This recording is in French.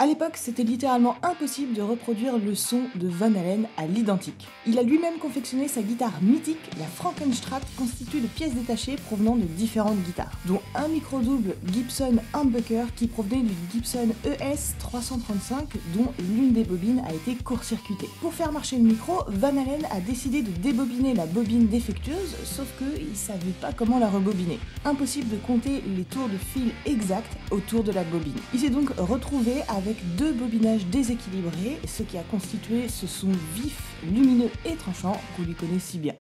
À l'époque, c'était littéralement impossible de reproduire le son de Van Halen à l'identique. Il a lui-même confectionné sa guitare mythique, la Frankenstrat, constituée de pièces détachées provenant de différentes guitares, dont un micro-double Gibson Humbucker qui provenait du Gibson ES-335, dont l'une des bobines a été court-circuitée. Pour faire marcher le micro, Van Halen a décidé de débobiner la bobine défectueuse, sauf qu'il savait pas comment la rebobiner. Impossible de compter les tours de fil exacts autour de la bobine. Il s'est donc retrouvé avec deux bobinages déséquilibrés, ce qui a constitué ce son vif, lumineux et tranchant qu'on lui connaît si bien.